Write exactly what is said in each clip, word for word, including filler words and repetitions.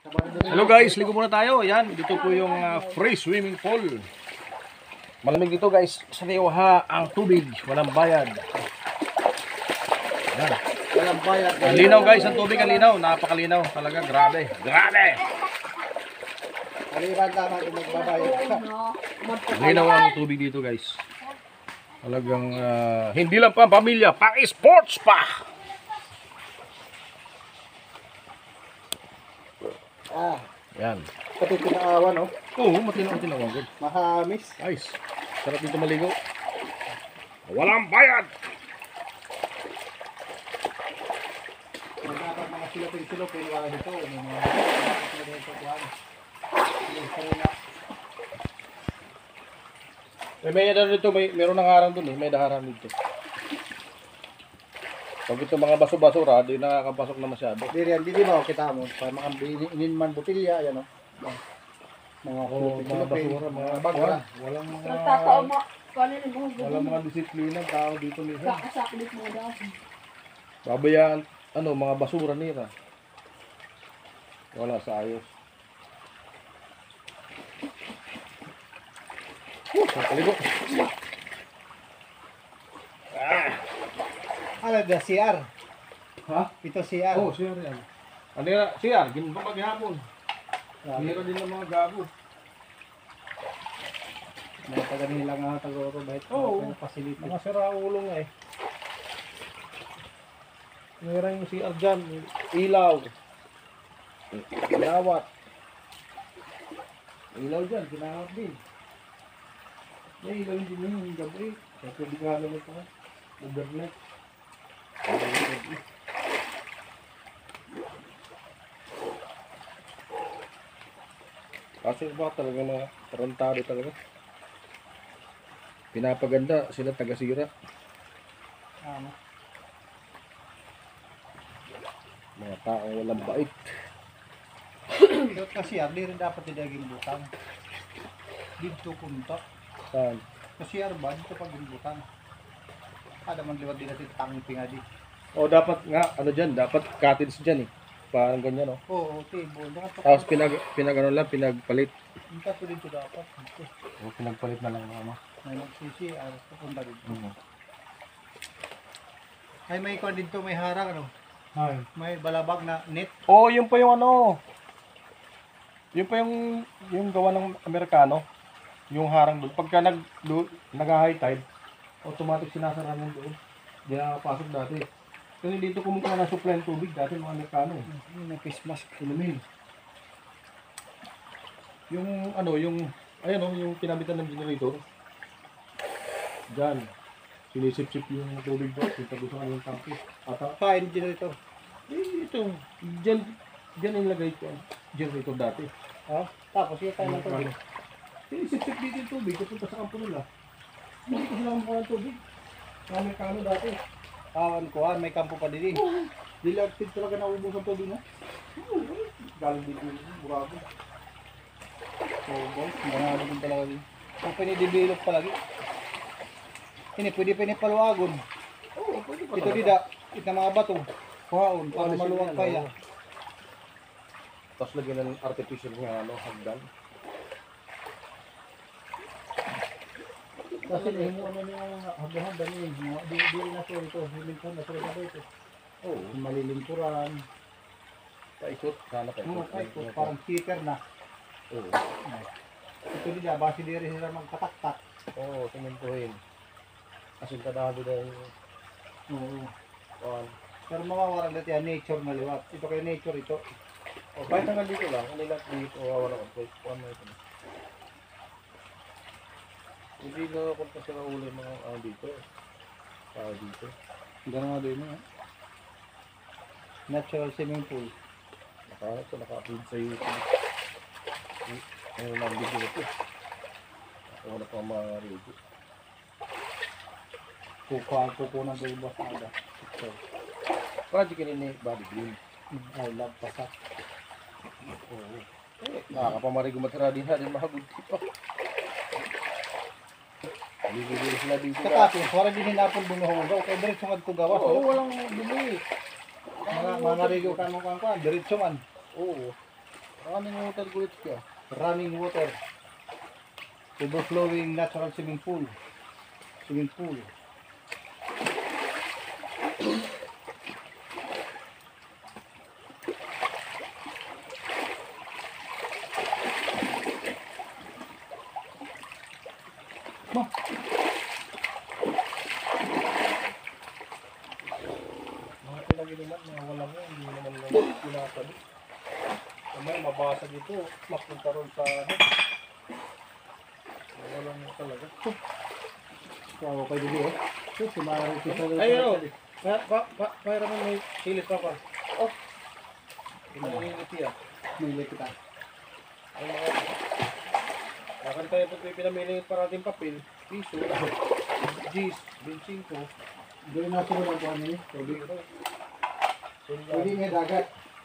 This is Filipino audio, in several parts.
Hello guys, ligo muna tayo. Yan, dito po yung uh, free swimming pool. Malamig dito guys. Sa liwaha ang tubig, walang bayad. Yan. Walang bayad. Ang linaw guys, ang tubig ang linaw. Napakalinaw talaga, grabe. Grabe! Aliran naman kung magbabayad ka. Linaw ang tubig dito guys. Talagang uh, hindi lang pa pamilya, pang sports pa. Ah, Yan. pati tinaawa, no? Oo, matinaw ang tinawag. Good. Mahamis. Guys, sarap dito maligo. Walang bayad. Kung dapat mga silupin-silupin, wala dito. May mga dito kuhan. Eh, may ano dito, may meron ng harang dun eh, may daharang dito. Pag ito mga baso-basura, di nakakapasok na masyado. Di rin, di di ba kita mo? Para mga ininman botilya, yan, no? Mga Oo, mga basura, mga bagla. Walang mga Nagtatao mo. Kano ni mo? walang mga disiplina tao dito nila. Kakasaklit mo daw. Babayaan ano, mga basura nila. Wala sa ayos. Uh, paligo. Ano ba, C R? Ha? Ito C R. Oh, siya yan. Ano yan? Siya, ginagawa maghapon. Meron din ng mga gago. May taga-nila nga tagoro bahit. Oo. May facility. Mga sira ulo nga eh. Meron yung C R dyan, ilaw. Kinawat. Ilaw dyan, kinawat din. May ilaw din yun yung gabi. Kaya pwede ka naman ito. Overnight. Kasi ba talaga mga tarantado talaga. Pinapaganda sila taga-sira. Ano? Mga taong walang bait. Ito kasi R, di rin dapat nilaging butang. Dito kunta. Saan? Kasi R ba, dito pag butang. Kada man liwat din natin tangpi nga di. O dapat nga, ano dyan, dapat cottage dyan eh. Parang ganyan o. Oo, table. Tapos pinag, pinag ano lang, pinagpalit. Hindi ko dito dapat. Dito. O pinagpalit na lang mama. May mag-C R, pupunta dito. Mm. Ay, may kwan dito, may harang, ano? Ay. May balabag na net. Oh, yun pa yung ano. Yun pa yung yung gawa ng Amerikano. Yung harang doon. Pagka nag do, nag-high tide, automatic sinasara mo doon. Hindi nakapasok dati. Kasi dito kumukuha ng supply ng tubig dati mga Amerikano. eh. May face mask. Inumin. Yung ano, yung ayan oh, yung kinabitan ng generator. Diyan. Sinisip-sip yung tubig doon. Pintagusan yung tangke. At Fine generator. eh, ito, dyan, dyan nilagay ko ang generator dati. Ha? Tapos, yung tayo ng tubig. Sinisip-sip dito yung tubig, kapunta sa kampo nila. Hindi ko sila kumuha ng tubig. Mga Amerikano dati. Awan ko, ah, may kampo pa din. Dilatid talaga naubos ang tubig mo. Galing dito yung burago. So, boys, marami din talaga din. Kung pinidevelop palagi. Ini, pwede pinipaluagon. Oo, pwede pa Ito talaga. dida, ito mga bato. Kuhaon, para Alisin maluwag yan, pa yan. oo. Tapos lagyan ng artificial nga ano, hagdan. Kasi yung ano niya, hagdan yun, mga- di di rin na siya ito, hilingkod na siya ito ito. Oo. Malilingkuran, Paikot. Sana paikot. mga kaikot, parang cheater na. Oo. Ito nila, base di rin sila magkataktak. Oo, simentuhin. Asintadado dahil Oo. on. Pero mawawala natin yan, nature na liwat. Ito kay nature ito. O, kahit hanggang dito lang, hindi lang dito, wala ko. Wait, one more ito. Hindi na kung kasi na ulo mga ano dito. Tao dito. Gano'n nga din eh. Natural swimming pool. Naka, ito, naka-upload sa YouTube. Ngayon lang video ito. Ako na pa mga radio. Kukuha, kukuha ng bulbas na agad. So, Project yun ni Bobby Green. I love pasak. Oo. Eh, nakakapamarigo matira din ha, din mahagod dito. Bibili sila dito. Sa tapos, wala din hinapon bumuhugaw. Kaya diretso nga ito gawas. Oo, Oh, walang bumili. mga mga narigo ka mo kang kwan, diretso man. Oo. Running water gulit ka. Running water. Overflowing natural swimming pool. Swimming pool. Ma. Mga pinag-inuman, mga walang mo, hindi naman lang pinatabi. Kamay, mabasag ito. Mapunta ron sa ano. Walang mo talaga. Wow, kay Dili oh. So, sumari ko sa Ay, ano? Pa, pa, pa, pa, naman may silit pa pa. Oh. Pinangingiti ah. May kita. Ay, mga... Akan tayo pag may pinamili para natin papel, piso, G's, twenty-five. Doon na sila ang buwan niya. Tubig. Pwede Pwede nga dagat.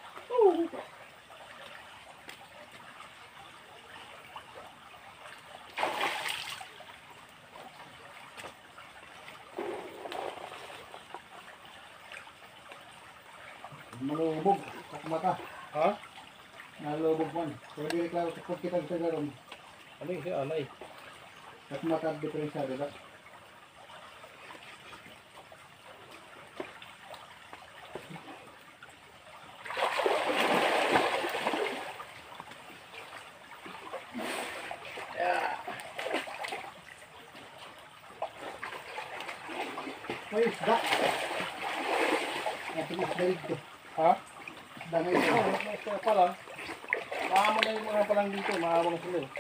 Malubog. Mata. Ha? Nalubog man. Pwede reklamo sa pagkita sa garon. Ano yung si Anay? At mata diferensya, diba? May isda. Natin isda dito. Ha? Isda na isda. Oo, may isa pa lang. Maamo na yung mga palang dito, maawang sila eh.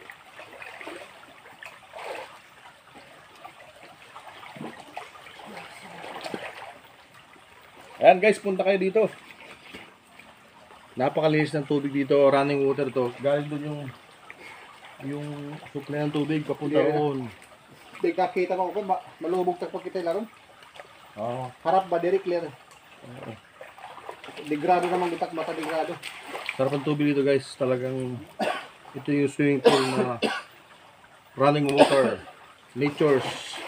Ayan guys, punta kayo dito. Napakalinis ng tubig dito, running water to. Galing doon yung yung supply ng tubig papunta Yeah. roon. Di kakita mo ko, ma- malubog sa pagkita laron. Oo. Harap ba, diri clear. Degrado naman gitak mata, degrado. Sarap ang tubig dito guys, talagang ito yung swimming pool na running water, nature's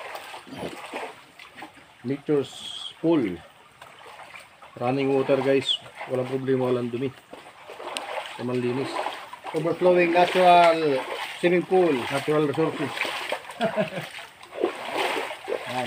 nature's pool. Running water guys, walang problema, walang dumi. Naman linis. Overflowing natural swimming pool. Natural resources. Yan.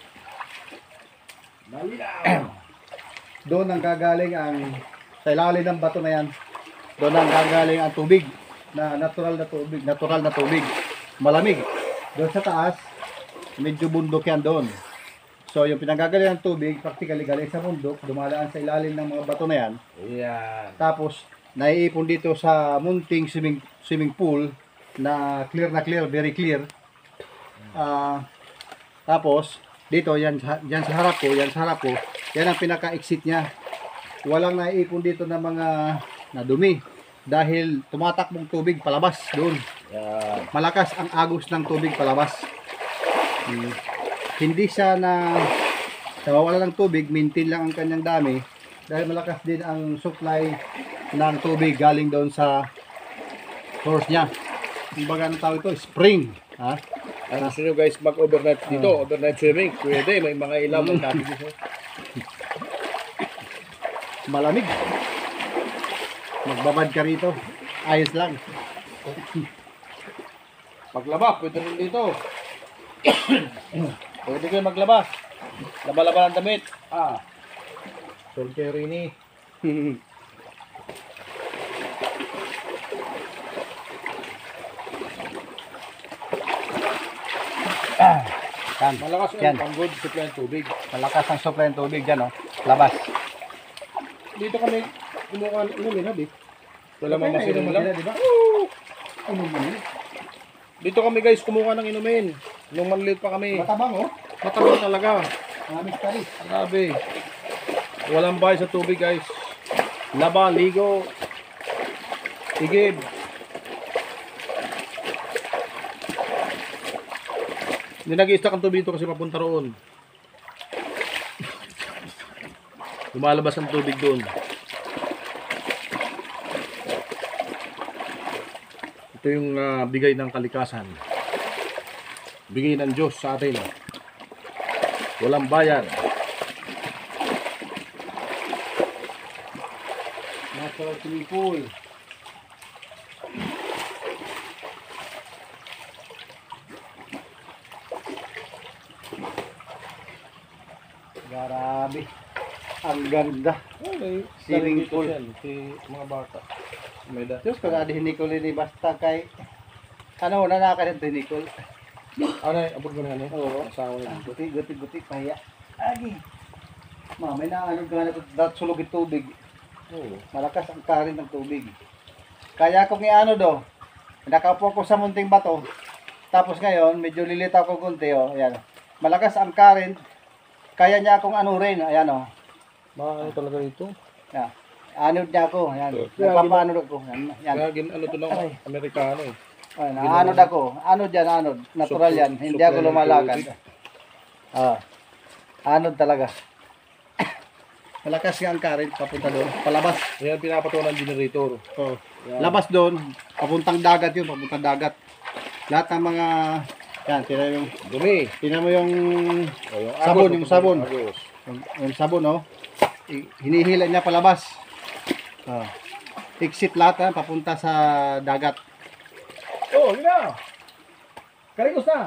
Doon ang gagaling ang sa ilalim ng bato na yan. Doon ang gagaling ang tubig na natural na tubig, natural na tubig. Malamig. Doon sa taas, medyo bundok yan doon. So yung pinanggagaling ng tubig, practically galing sa bundok, dumadaan sa ilalim ng mga bato na yan. Yan. Tapos naiipon dito sa munting swimming swimming pool na clear na clear, very clear. Ah, tapos dito yan sa- yan sa harap ko, yan sa harap ko, yan ang pinaka-exit niya. Walang naiipon dito ng mga nadumi dahil tumatakbong tubig palabas doon. Yan. Malakas ang agos ng tubig palabas. Hmm. Hindi siya na nawawala ng tubig, maintain lang ang kanyang dami dahil malakas din ang supply ng tubig galing doon sa source niya. Kumbaga ang tawag ito, spring. Ha? Ang gusto nyo guys mag-overnight dito, overnight swimming, pwede, may mga ilaw ang dati dito. Malamig. Magbabad ka rito. Ayos lang. Maglaba, pwede rin dito. Pwede kayo maglaba. Laba-laba ng damit. Ah. Soldier rini. Yan. Malakas Yan. yung pang-good supply ng tubig. Malakas ang supply ng tubig dyan, oh. Labas. Dito kami kumuha ng inumin, habi. Wala mga Okay, masinom inumin lang. sila, di ba? Inumin. Dito kami guys kumuha ng inumin. Nung manliit pa kami. Matabang, oh. Matabang talaga. Mamis ka rin. Grabe. Walang bahay sa tubig guys. Laba, ligo, igib. Hindi nag-i-stack ang tubig dito kasi papunta roon. Lumalabas ang tubig doon. Ito yung ah, bigay ng kalikasan. Bigay ng Diyos sa atin. Walang bayad. Natural swimming pool. Grabe. Ang ganda. Okay. Swimming pool. Si mga bata. May da. Diyos ko na di Nicole ini basta kay ano na nakalit ni Nicole. Ano, abot mo na ano? Oo. Asawa na dito. Guti, guti, guti, pahiya. Agi. Ma, may naano ka na dat sulog yung tubig. Oo. Malakas ang karin ng tubig. Kaya kung iano do, nakaupo ko sa munting bato. Tapos ngayon, medyo lilitaw ko kunti, oh. Ayan. Malakas ang current. Kaya niya akong ano rin, ayan, oh. Mga ano talaga dito? Yan. Anod niya ako, ayan. Kaya Nagpapaanod ako. Yan, yan. Kaya gin, ano to ng Ay. Amerikano eh. Ayan, anod ako. Anod yan, anod. Natural Sup- yan. Hindi supply ako ng lumalakad. tubig. Ah. Anod talaga. Malakas nga ang current papunta doon. Palabas. Yan pinapatunan ng generator. Oh. Labas doon, papuntang dagat yun, papuntang dagat. Lahat ng mga, yan, tinan yung, Dumi. tinan mo yung, O, yung Sabon, agos, yung sabon. agos. yung, yung sabon, oh. I- Hinihila niya palabas. Oh. Exit lahat, ha, papunta sa dagat. Oh, yun na. Karigos na.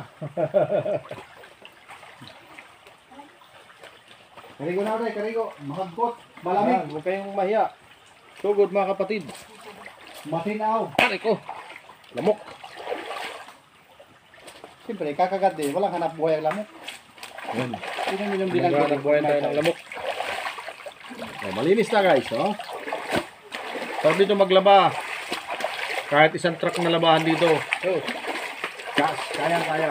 Karigo na rin, karigo. Mahagkot, Ayan, malamig, huwag kayong mahiya. So good mga kapatid. matinaw. Aray ko. Lamok. Siyempre, kakagat din. Walang hanap buhay ang lamok. Yan. Tinan mo yung binanggo. Naghanap buhay tayo ng lamok. Oh, malinis na guys, oh. Sarap dito maglaba. Kahit isang truck na labahan dito. Oh. Gas, kaya, kaya.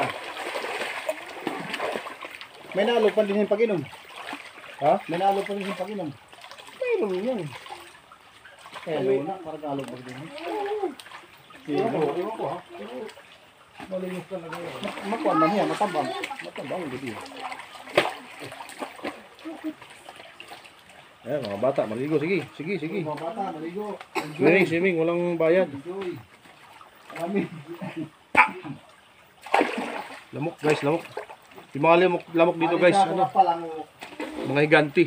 May nalo pa din yung pag-inom. Ha? May nalo pa din yung pag-inom. Mayroon yan. Eh, luna, parang nalo pa din. Ewan ko, ewan ko ha. Malinis talaga yun. Makuan na niya, matabang. Matabang, hindi. Ayan mga bata, maligo. Sige, sige, sige. Mga bata, maligo. Swimming, swimming. Walang bayad. Enjoy. Marami. Lamok guys, lamok. Yung mga lamok, lamok dito guys. Alisa ko Ano? na pa lang, oh. Mga higanti.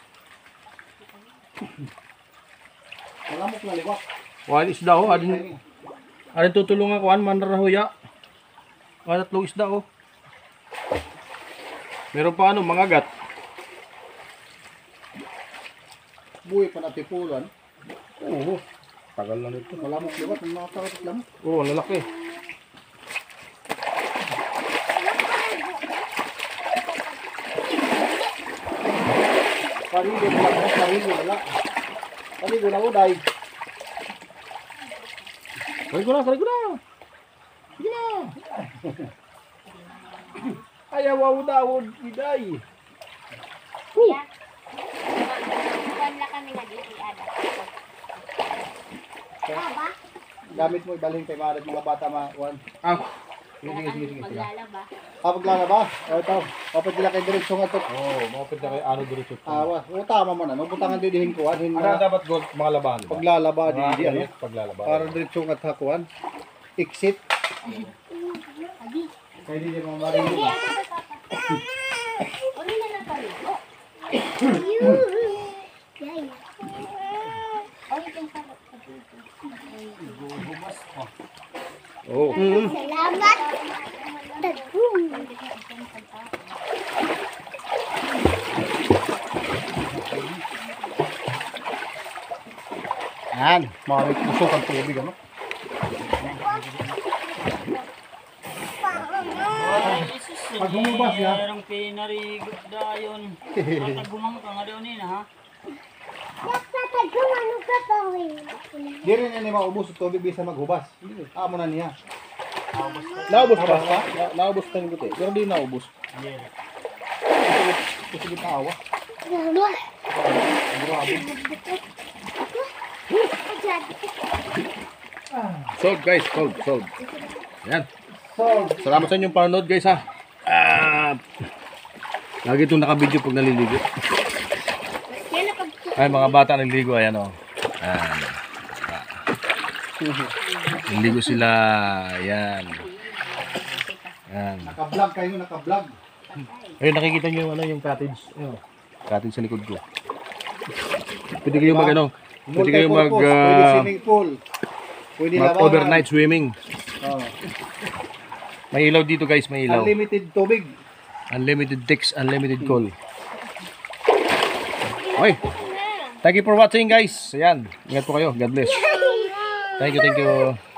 Malamok na liwak. Wala isda oh. Adin, adin tutulungan ko. An manarahuya. Wala tatlong isda oh. Meron pa ano, mga gat. Buhay pa na tipulan. Oo. Tagal na nito. Malamok liwak, ang mga karat lamok. Oo, oh, lalaki. Parigo na lang, parigo na lang. Parigo na uday. Kali ko na, kali ko na. Sige na. Ayaw wow dawod, iday. Bukan na kami nag-iada. Aba? Gamit mo, ibalhin kay Marit, mga bata ma. One. Ah. Sige, sige, sige, sige. Maglalaba. Ah, paglalaba. O ito, kapag nila kay diretso nga ito. Oo, oh, mapit na kayo ano diretso. Awa, o tama man ano, butangan didihin ko, anin Ano na dapat gold mga labahan? ba? paglalaba di di ano. Mga paglalaba. Para diretso nga hakuan. Exit. Adi. Kaya di mo marinig. Uli na lang kami. Yay. Ay, itong sarap. Oo. Salamat. Tagum. Yan, maraming kusok ang tubig ano. Pag humubas ya. Merong pinarigo dayon. Matagumang ka nga daw nina ha. Di rin yan yung maubos ang tubig bisa maghubas. Amo na niya. Naubos pa? Na, naubos pa yung guti. Pero di naubos. Kasi di tawa. Sold guys, sold, sold. Yan. So, Salamat sa inyong panonood guys ha. Ah, lagi itong nakabidyo pag naliligo. Ay mga bata naliligo, ayan o. Ayan. Naliligo sila. Ayan. Ayan. naka-vlog kayo, naka-vlog. Ayun, nakikita nyo yung, ano, yung cottage. Ayun, cottage sa likod ko. Pwede kayo mag ano, pwede kayo mag Multi-purpose, pwede ah, swimming pool. Pwede mag labanan. overnight swimming. Oh. May ilaw dito guys, may ilaw. Unlimited tubig. Unlimited text, unlimited call. Okay. Thank you for watching guys. Ayan. Ingat po kayo. God bless. Thank you, thank you.